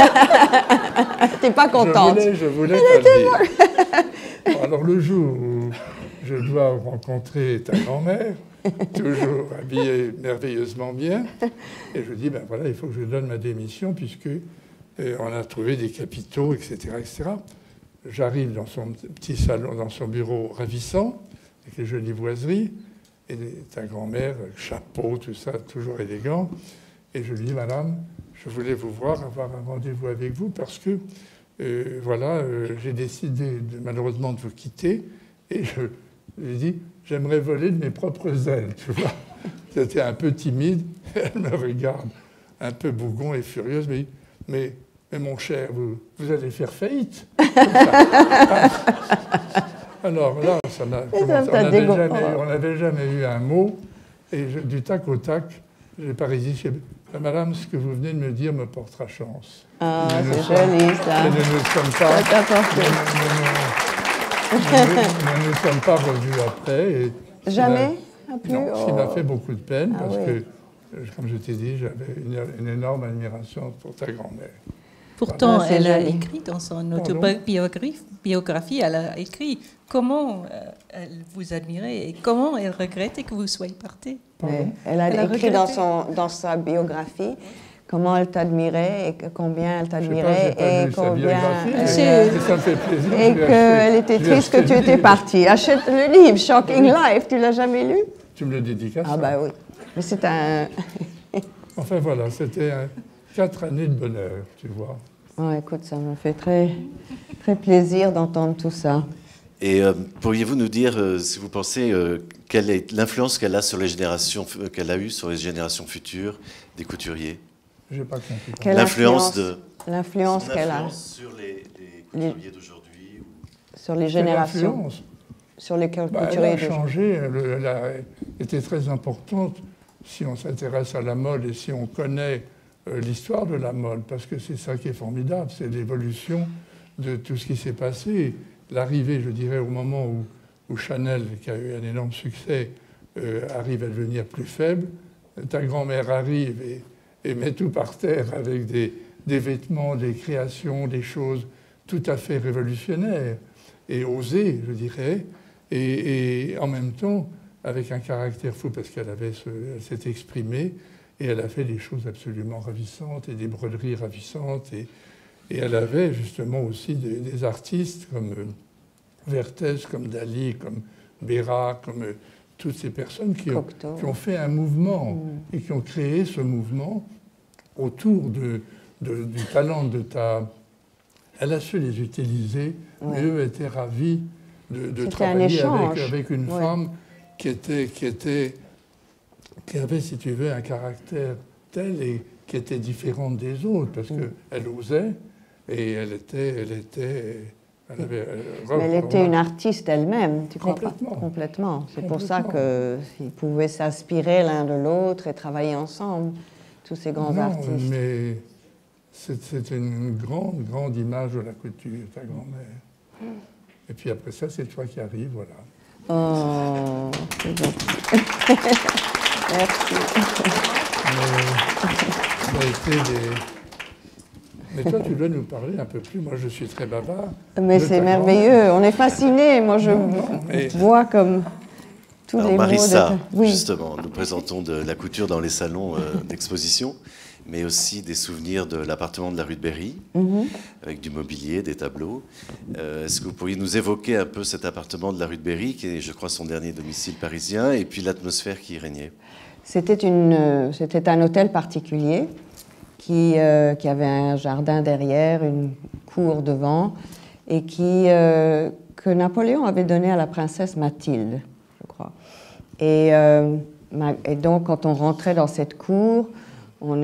Tu n'es pas contente? Je voulais pas le dire. Bon, alors, le jour où je dois rencontrer ta grand-mère, toujours habillée merveilleusement bien, et je dis, ben voilà, il faut que je donne ma démission, puisque on a trouvé des capitaux, etc., etc. J'arrive dans son petit salon, dans son bureau ravissant, avec les jolies boiseries, et ta grand-mère, chapeau, tout ça, toujours élégant. Et je lui dis, madame, je voulais vous voir, avoir un rendez-vous avec vous, parce que, voilà, j'ai décidé malheureusement de vous quitter, et je lui dis, j'aimerais voler de mes propres ailes, tu vois. C'était un peu timide, elle me regarde, un peu bougon et furieuse, mais mon cher, vous allez faire faillite. Alors là, on n'avait jamais eu un mot, et du tac au tac, j'ai pas résisté. Madame, ce que vous venez de me dire me portera chance. Ah, c'est joli, ça. Nous ne nous sommes pas revus après. Et jamais? Non, ce qui m'a fait beaucoup de peine, parce que, comme je t'ai dit, j'avais une énorme admiration pour ta grand-mère. Pourtant, voilà, elle a écrit dans son autobiographie, elle a écrit comment elle vous admirait et comment elle regrettait que vous soyez parti. Elle a écrit dans sa biographie comment elle t'admirait et combien elle t'admirait et combien ça me fait plaisir, et qu'elle était triste que tu étais parti. Achète le livre Shocking Life, tu l'as jamais lu? Tu me le dédicaces? Ah bah oui, mais c'est un... Enfin voilà, c'était 4 années de bonheur, tu vois. Oh, écoute, ça me fait très, très plaisir d'entendre tout ça. Et pourriez-vous nous dire, si vous pensez, quelle est l'influence qu'elle a sur les générations, qu'elle a eue sur les générations futures des couturiers? J'ai pas compris. L'influence qu'elle a sur les couturiers d'aujourd'hui, sur les générations, sur les couturiers d'aujourd'hui. Elle a changé, elle a été très importante si on s'intéresse à la mode et si on connaît l'histoire de la mode, parce que c'est ça qui est formidable, c'est l'évolution de tout ce qui s'est passé. L'arrivée, je dirais, au moment où Chanel, qui a eu un énorme succès, arrive à devenir plus faible. Ta grand-mère arrive et met tout par terre avec des vêtements, des créations, des choses tout à fait révolutionnaires et osées, je dirais, et en même temps avec un caractère fou, parce qu'elle s'est exprimée et elle a fait des choses absolument ravissantes et des broderies ravissantes. Et elle avait justement aussi des artistes comme Vertès, comme Dali, comme Béra, comme toutes ces personnes qui ont fait un mouvement et qui ont créé ce mouvement autour du talent de ta... Elle a su les utiliser, mais eux étaient ravis de travailler avec une femme qui avait, si tu veux, un caractère tel et qui était différente des autres, parce qu'elle osait et elle était une artiste elle-même, tu comprends? Complètement. C'est pour ça qu'ils pouvaient s'inspirer l'un de l'autre et travailler ensemble, tous ces grands artistes. Mais c'est une grande image de la couture, ta grand-mère. Et puis après ça, c'est toi qui arrives, voilà. Oh, c'est gentil. Merci. Mais toi, tu dois nous parler un peu plus. Moi, je suis très bavard. Mais c'est merveilleux. On est fascinés. Moi, je vois comme tous Alors, les Marissa, mots de... Oui. justement, nous présentons de la couture dans les salons d'exposition, mais aussi des souvenirs de l'appartement de la rue de Berry, avec du mobilier, des tableaux. Est-ce que vous pourriez nous évoquer un peu cet appartement de la rue de Berry, qui est, je crois, son dernier domicile parisien, et puis l'atmosphère qui y régnait? C'était un hôtel particulier qui avait un jardin derrière, une cour devant, et que Napoléon avait donné à la princesse Mathilde, je crois. Et donc, quand on rentrait dans cette cour, il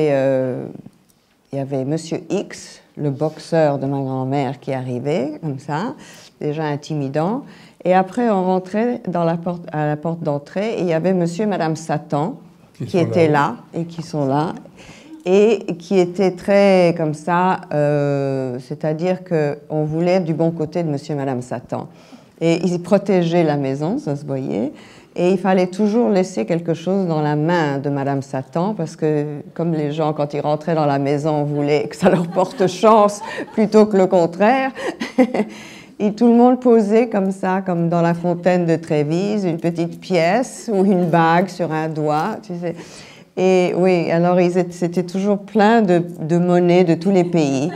y avait Monsieur X, le boxeur de ma grand-mère, qui arrivait, comme ça, déjà intimidant. Et après, on rentrait à la porte d'entrée, et il y avait Monsieur et Madame Satan, qui étaient là, et qui sont là, et qui étaient très comme ça, c'est-à-dire qu'on voulait du bon côté de Monsieur et Madame Satan. Et ils protégeaient la maison, ça se voyait, et il fallait toujours laisser quelque chose dans la main de Madame Satan, parce que comme les gens, quand ils rentraient dans la maison, voulaient que ça leur porte chance plutôt que le contraire. Et tout le monde posait comme ça, comme dans la fontaine de Trévise, une petite pièce ou une bague sur un doigt, tu sais. Et oui, alors c'était toujours plein de monnaie de tous les pays.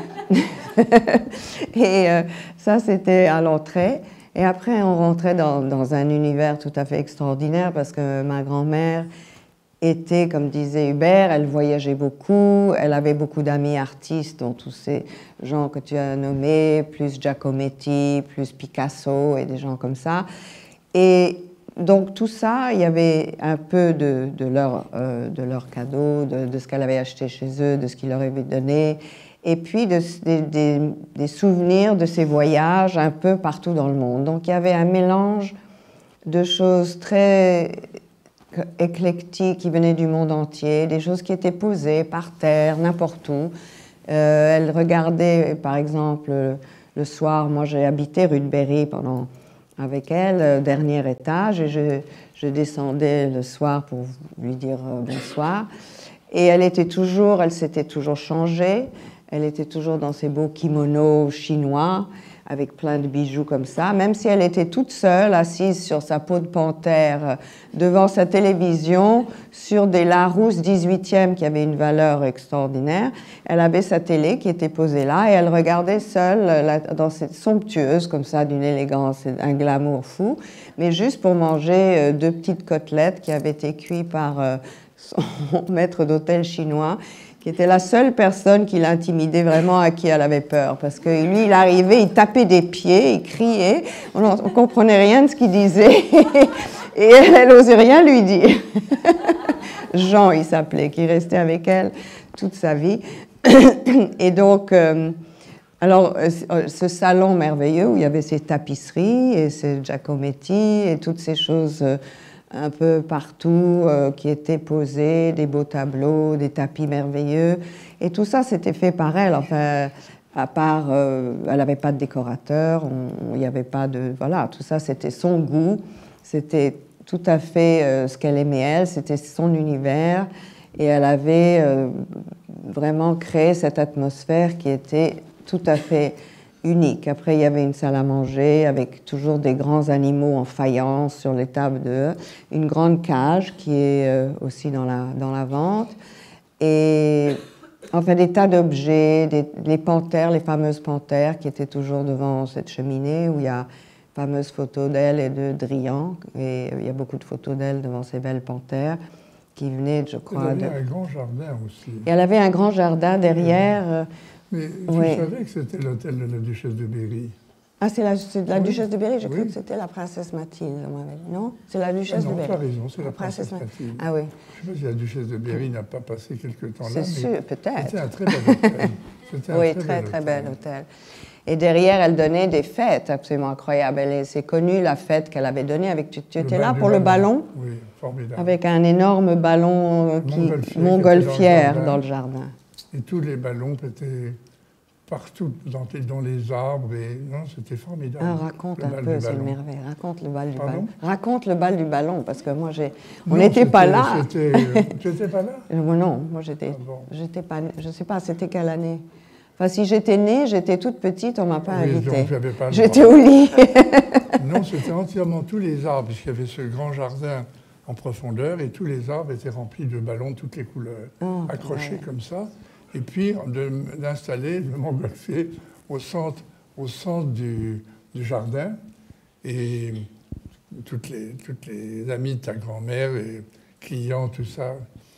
Et ça, c'était à l'entrée. Et après, on rentrait dans un univers tout à fait extraordinaire parce que ma grand-mère était, comme disait Hubert, elle voyageait beaucoup, elle avait beaucoup d'amis artistes, dont tous ces gens que tu as nommés, plus Giacometti, plus Picasso et des gens comme ça. Et donc tout ça, il y avait un peu de leurs cadeaux, de ce qu'elle avait acheté chez eux, de ce qu'il leur avait donné, et puis des souvenirs de ces voyages un peu partout dans le monde. Donc il y avait un mélange de choses très éclectiques qui venaient du monde entier, des choses qui étaient posées par terre, n'importe où. Elle regardait, par exemple, le soir, moi j'ai habité rue de Berry avec elle, dernier étage, et je descendais le soir pour lui dire bonsoir. Et elle s'était toujours changée, elle était toujours dans ses beaux kimonos chinois, avec plein de bijoux comme ça, même si elle était toute seule, assise sur sa peau de panthère, devant sa télévision, sur des Larousse 18e qui avaient une valeur extraordinaire. Elle avait sa télé qui était posée là, et elle regardait seule, dans cette somptueuse, comme ça, d'une élégance et d'un glamour fou, mais juste pour manger 2 petites côtelettes qui avaient été cuites par son maître d'hôtel chinois, qui était la seule personne qui l'intimidait vraiment, à qui elle avait peur. Parce que lui, il arrivait, il tapait des pieds, il criait, on ne comprenait rien de ce qu'il disait, et elle n'osait rien lui dire. Jean, il s'appelait, qui restait avec elle toute sa vie. Et donc, alors, ce salon merveilleux où il y avait ces tapisseries, et ces Giacometti, et toutes ces choses un peu partout qui étaient posés, des beaux tableaux, des tapis merveilleux. Et tout ça, c'était fait par elle. Enfin, à part, elle n'avait pas de décorateur, il n'y avait pas de... Voilà, tout ça, c'était son goût. C'était tout à fait ce qu'elle aimait, elle. C'était son univers. Et elle avait vraiment créé cette atmosphère qui était tout à fait unique. Après, il y avait une salle à manger avec toujours des grands animaux en faïence sur les tables dehors, une grande cage qui est aussi dans la vente, et enfin des tas d'objets, les panthères, les fameuses panthères qui étaient toujours devant cette cheminée où il y a fameuse photo d'elle et de Drian, et il y a beaucoup de photos d'elle devant ces belles panthères qui venaient, je crois... Elle avait un grand jardin aussi. Et elle avait un grand jardin derrière... Mais je savais que c'était l'hôtel de la Duchesse de Berry. Ah, c'est la Duchesse de Berry. J'ai cru que c'était la princesse Mathilde. Non, c'est la Duchesse de Berry. Tu as raison, c'est la princesse Mathilde. Ah oui. Je ne sais pas si la Duchesse de Berry n'a pas passé quelque temps là. C'est sûr, peut-être. C'était un très bel hôtel. Oui, très bel hôtel. Et derrière, elle donnait des fêtes absolument incroyables. C'est connu la fête qu'elle avait donnée avec... Tu étais là pour le ballon? Oui, formidable. Avec un énorme ballon montgolfière dans le jardin. Et tous les ballons étaient partout, dans les arbres. Et, non, c'était formidable. Ah, raconte un peu, c'est une merveille. Raconte le bal du ballon. Raconte le bal du ballon, parce que moi, on n'était pas là. Tu n'étais pas là? Non, moi, j'étais pas... Je ne sais pas, c'était quelle année? Enfin, si j'étais née, j'étais toute petite, on ne m'a pas invitée. J'étais au lit. Non, c'était entièrement tous les arbres, puisqu'il y avait ce grand jardin en profondeur, et tous les arbres étaient remplis de ballons de toutes les couleurs, accrochés comme ça. Et puis d'installer le montgolfier au centre du jardin. Et toutes les amies de ta grand-mère, les clients, tout ça,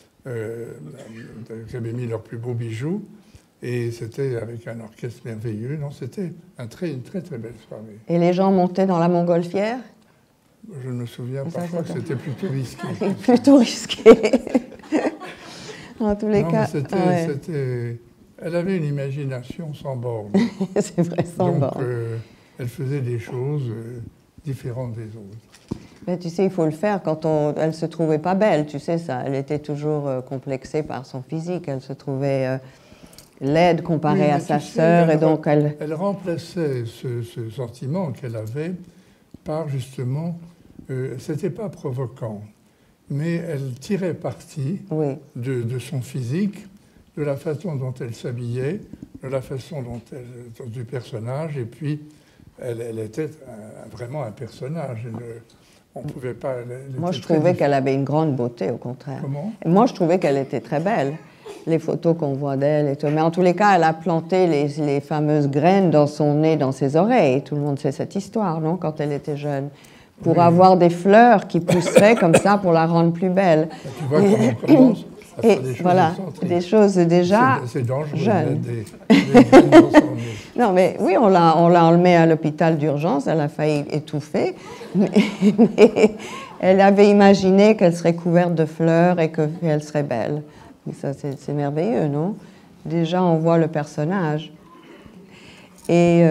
qui avaient mis leurs plus beaux bijoux. Et c'était avec un orchestre merveilleux. Non, c'était une très très belle soirée. Et les gens montaient dans la montgolfière? Je ne me souviens pas, je crois que c'était plutôt risqué. Plutôt risqué. En tous les cas, elle avait une imagination sans borne. C'est vrai, sans borne. Donc, elle faisait des choses différentes des autres. Mais tu sais, il faut le faire quand elle se trouvait pas belle, tu sais ça. Elle était toujours complexée par son physique. Elle se trouvait laide comparée à sa sœur, et donc elle... Elle remplaçait ce sentiment qu'elle avait par justement... c'était pas provoquant, mais elle tirait parti de son physique, de la façon dont elle s'habillait, de la façon du personnage, et puis elle était vraiment un personnage. On pouvait pas... Moi, je trouvais qu'elle avait une grande beauté, au contraire. Comment? Moi, je trouvais qu'elle était très belle, les photos qu'on voit d'elle et tout. Mais en tous les cas, elle a planté les fameuses graines dans son nez, dans ses oreilles. Tout le monde sait cette histoire, non, quand elle était jeune. Pour avoir des fleurs qui pousseraient comme ça pour la rendre plus belle. Tu vois comment on commence à faire des choses voilà, des choses déjà c'est dangereux, jeunes. Des graines dans son nez. Non, mais oui, on l'a enlevée à l'hôpital d'urgence, elle a failli étouffer, mais elle avait imaginé qu'elle serait couverte de fleurs et qu'elle serait belle. Mais ça, c'est merveilleux, non? Déjà, on voit le personnage. Et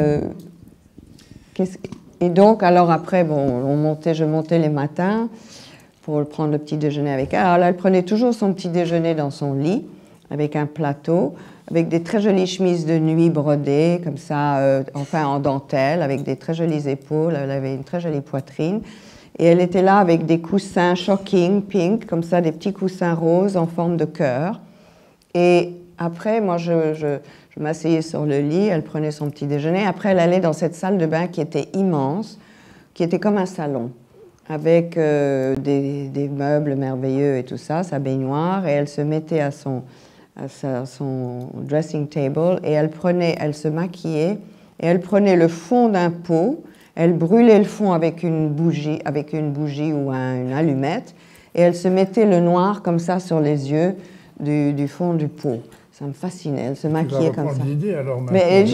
donc, alors après, bon, je montais les matins pour prendre le petit déjeuner avec elle. Alors là, elle prenait toujours son petit déjeuner dans son lit, avec un plateau, avec des très jolies chemises de nuit brodées, comme ça, enfin en dentelle, avec des très jolies épaules. Elle avait une très jolie poitrine. Et elle était là avec des coussins shocking, pink, comme ça, des petits coussins roses en forme de cœur. Et après, moi, je m'asseyais sur le lit, elle prenait son petit déjeuner. Après, elle allait dans cette salle de bain qui était immense, qui était comme un salon, avec des meubles merveilleux et tout ça, sa baignoire, et elle se mettait à son dressing table, et elle se maquillait, et elle prenait le fond d'un pot, elle brûlait le fond avec une bougie ou une allumette, et elle se mettait le noir comme ça sur les yeux du fond du pot. Ça me fascinait, elle se maquillait comme ça. Alors, mais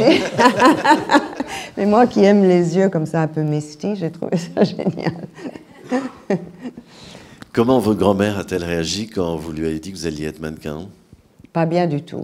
moi qui aime les yeux comme ça un peu misty, j'ai trouvé ça génial. Comment votre grand-mère a-t-elle réagi quand vous lui avez dit que vous alliez être mannequin? Pas bien du tout.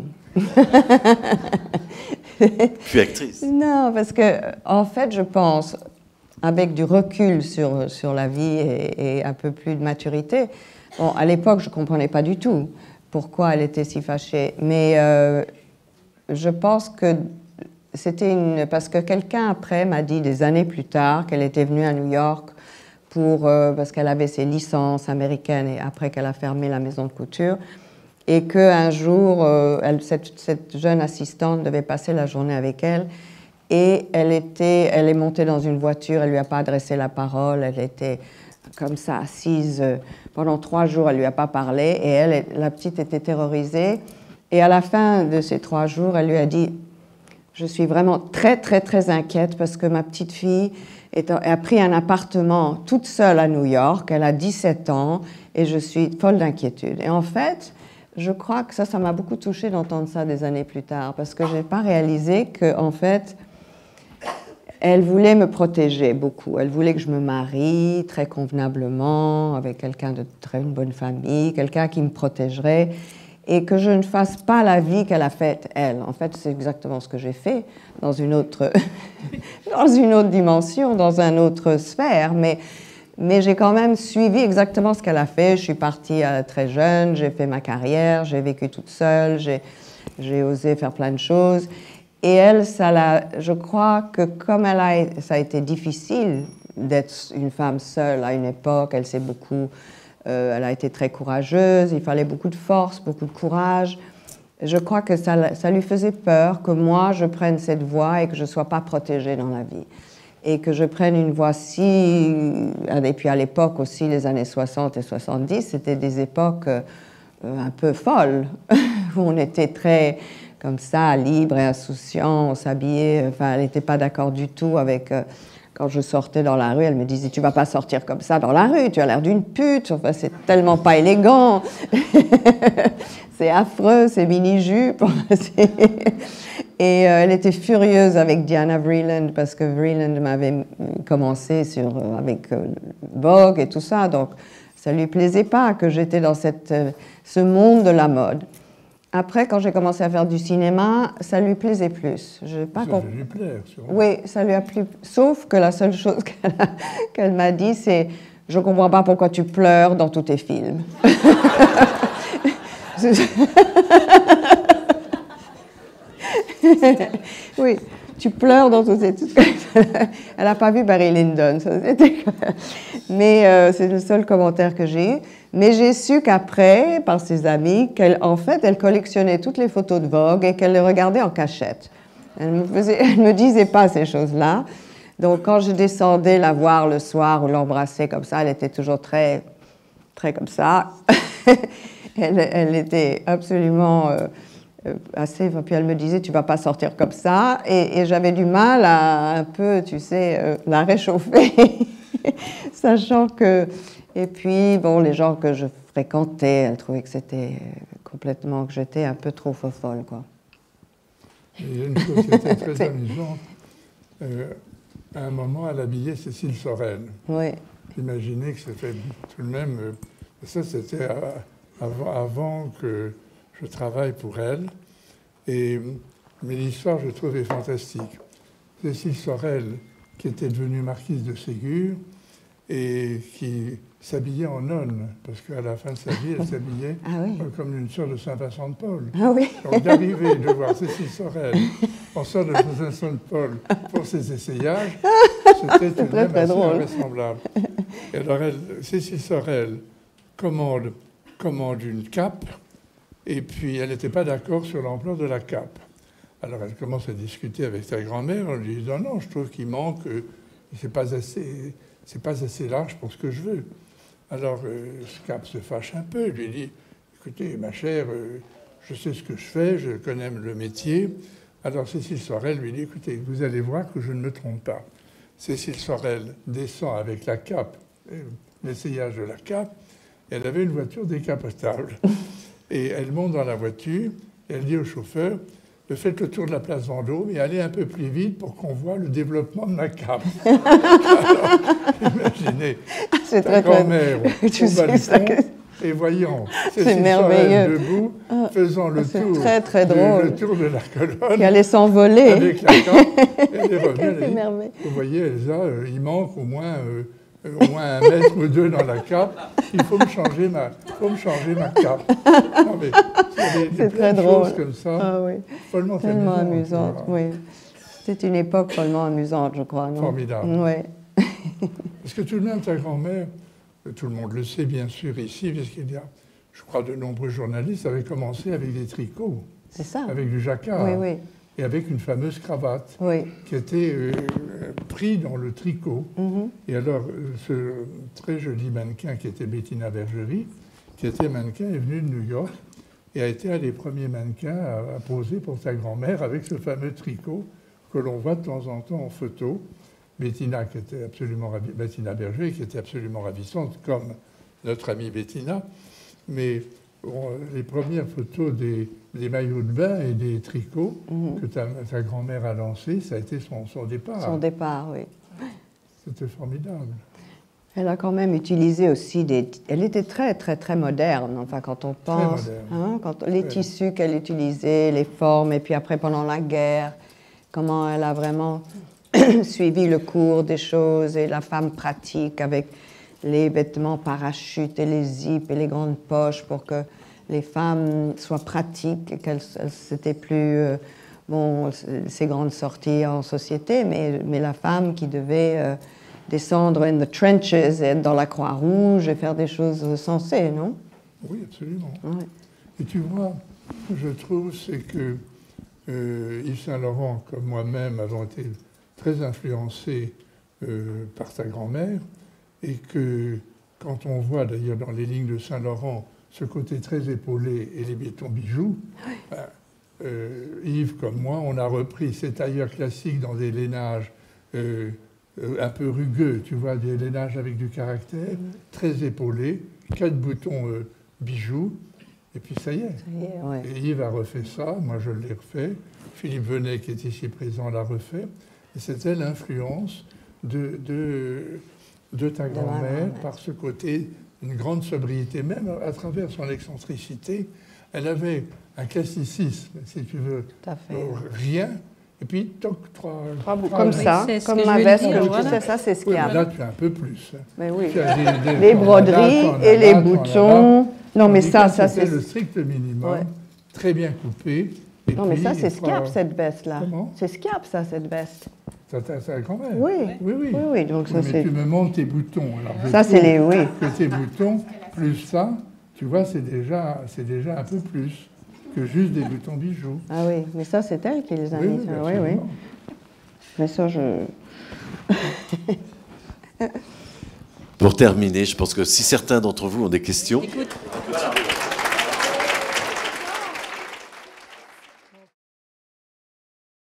Puis actrice? Non, parce que en fait, je pense, avec du recul sur la vie et un peu plus de maturité, bon, à l'époque, je ne comprenais pas du tout pourquoi elle était si fâchée. Mais je pense que c'était parce que quelqu'un après m'a dit des années plus tard qu'elle était venue à New York parce qu'elle avait ses licences américaines et après qu'elle a fermé la maison de couture, et qu'un jour, cette jeune assistante devait passer la journée avec elle, et elle est montée dans une voiture, elle ne lui a pas adressé la parole, elle était comme ça assise pendant 3 jours, elle ne lui a pas parlé, et la petite était terrorisée, et à la fin de ces 3 jours, elle lui a dit « Je suis vraiment très, très, très inquiète parce que ma petite fille a pris un appartement toute seule à New York, elle a 17 ans, et je suis folle d'inquiétude. » Et en fait, je crois que ça m'a beaucoup touchée d'entendre ça des années plus tard, parce que je n'ai pas réalisé qu'en fait, elle voulait me protéger beaucoup. Elle voulait que je me marie très convenablement, avec quelqu'un de une bonne famille, quelqu'un qui me protégerait, et que je ne fasse pas la vie qu'elle a faite, elle. En fait, c'est exactement ce que j'ai fait dans une autre dimension, dans une autre sphère, mais j'ai quand même suivi exactement ce qu'elle a fait. Je suis partie très jeune, j'ai fait ma carrière, j'ai vécu toute seule, j'ai osé faire plein de choses. Et elle, je crois que comme ça a été difficile d'être une femme seule à une époque, elle a été très courageuse, il fallait beaucoup de force, beaucoup de courage. Je crois que ça lui faisait peur que moi, je prenne cette voie et que je ne sois pas protégée dans la vie. Et que je prenne une voie et puis à l'époque aussi, les années 60 et 70, c'était des époques un peu folles, où on était très, comme ça, libre et insouciant, on s'habillait, enfin, elle n'était pas d'accord du tout avec... Quand je sortais dans la rue, elle me disait « Tu vas pas sortir comme ça dans la rue, tu as l'air d'une pute, enfin, c'est tellement pas élégant, c'est affreux, ces mini-jupes. » Et elle était furieuse avec Diana Vreeland, parce que Vreeland m'avait commencé avec Vogue et tout ça, donc ça lui plaisait pas que j'étais dans ce monde de la mode. Après, quand j'ai commencé à faire du cinéma, ça lui plaisait plus. Ça lui plaire, sûrement. Oui, ça lui a plu. Sauf que la seule chose qu'elle m'a dit, c'est « Je ne comprends pas pourquoi tu pleures dans tous tes films. » Oui, tu pleures dans tous tes... Elle n'a pas vu Barry Lyndon, ça, mais c'est le seul commentaire que j'ai eu. Mais j'ai su qu'après, par ses amis, qu'en fait, elle collectionnait toutes les photos de Vogue et qu'elle les regardait en cachette. Elle me disait pas ces choses-là. Donc, quand je descendais la voir le soir ou l'embrasser comme ça, elle était toujours très, très comme ça. Elle était absolument assez... Puis elle me disait, tu vas pas sortir comme ça. Et j'avais du mal à un peu, tu sais, la réchauffer, sachant que... Et puis, bon, les gens que je fréquentais, elles trouvaient que c'était complètement, que j'étais un peu trop folle, quoi. Il y a une chose qui était très amusante. À un moment, elle habillait Cécile Sorel. Oui. Imaginez que c'était tout de même... ça, c'était avant que je travaille pour elle. Mais l'histoire, je trouvais fantastique. Cécile Sorel, qui était devenue marquise de Ségur, et qui s'habillait en nonne, parce qu'à la fin de sa vie, elle s'habillait comme une sœur de Saint-Vincent de Paul. Ah oui. Donc d'arriver de voir Cécile Sorel en sœur de Saint-Vincent de Paul pour ses essayages, c'était tout de même assez invraisemblable. Et alors Cécile Sorel commande une cape, et puis elle n'était pas d'accord sur l'ampleur de la cape. Alors elle commence à discuter avec sa grand-mère, en lui disant « Non, je trouve qu'il manque, c'est pas assez large pour ce que je veux. » Alors, Scap se fâche un peu, il lui dit « Écoutez, ma chère, je sais ce que je fais, je connais le métier. » Alors Cécile Sorel lui dit « Écoutez, vous allez voir que je ne me trompe pas. » Cécile Sorel descend avec la cape, l'essayage de la cape, et elle avait une voiture décapotable. Et elle monte dans la voiture, et elle dit au chauffeur « Faites le tour de la place Vendôme et allez un peu plus vite pour qu'on voit le développement de ma cape. » Alors, imaginez, ta grand-mère au balcon et voyant Cécile Sorel debout, faisant le tour, très drôle. Le tour de la colonne. Qui allait s'envoler. Avec la cape. Elle est revenue, vous voyez, Elsa, il manque au moins 1 mètre ou 2 dans la cape. Il faut me changer ma cape. Non, mais c'est très drôle. Choses comme ça, follement tellement amusante. Oui. C'était une époque follement amusante, je crois. Non? Formidable. Oui. Parce que tout de même, ta grand-mère, tout le monde le sait bien sûr ici, puisqu'il y a, je crois, de nombreux journalistes avaient commencé avec des tricots. C'est ça. Avec du jacquard. Oui, oui. Et avec une fameuse cravate qui était prise dans le tricot. Et alors, ce très joli mannequin qui était Bettina Bergerie, qui était mannequin, est venu de New York et a été un des premiers mannequins à poser pour sa grand-mère avec ce fameux tricot que l'on voit de temps en temps en photo. Bettina Bergerie, qui était absolument ravissante, comme notre amie Bettina. Mais les premières photos des maillots de bain et des tricots que ta grand-mère a lancés, ça a été son départ. Son départ, oui. C'était formidable. Elle a quand même utilisé aussi Elle était très, très, très moderne, enfin, quand on pense... les tissus qu'elle utilisait, les formes, et puis après, pendant la guerre, comment elle a vraiment suivi le cours des choses, et la femme pratique avec les vêtements parachutes et les zips et les grandes poches pour que les femmes soient pratiques et qu'elles c'était plus bon, ces grandes sorties en société, mais la femme qui devait descendre in the trenches, être dans la Croix-Rouge et faire des choses sensées, non? Oui, absolument. Ouais. Et tu vois, je trouve, c'est que Yves Saint-Laurent, comme moi-même, avons été très influencés par ta grand-mère, et que quand on voit d'ailleurs dans les lignes de Saint-Laurent ce côté très épaulé et les bétons bijoux, Yves, comme moi, on a repris ces tailleurs classiques dans des lainages un peu rugueux, tu vois, des lainages avec du caractère, très épaulés, 4 boutons bijoux, et puis ça y est. Ouais. Et Yves a refait ça, moi je l'ai refait, Philippe Venet, qui est ici présent, l'a refait, et c'était l'influence de ta grand-mère par ce côté, une grande sobriété, même à travers son excentricité. Elle avait un classicisme, si tu veux, rien, et puis toc, trois comme ça, comme ma veste, voilà. Ça c'est ce qu'il y a. Là tu as un peu plus. Mais oui. Les broderies et les boutons. Non mais ça c'est le strict minimum, très bien coupé. Et non mais ça c'est Schiap cette veste là. C'est Schiap ça cette veste. Ça quand même. Oui. Donc ça, mais tu me montres tes boutons. Alors, ça c'est les que tes boutons plus ça, tu vois, c'est déjà un peu plus que juste des boutons bijoux. Ah oui, mais ça c'est elle qui les a mis. Oui. Mais ça Pour terminer, je pense que si certains d'entre vous ont des questions. Écoute.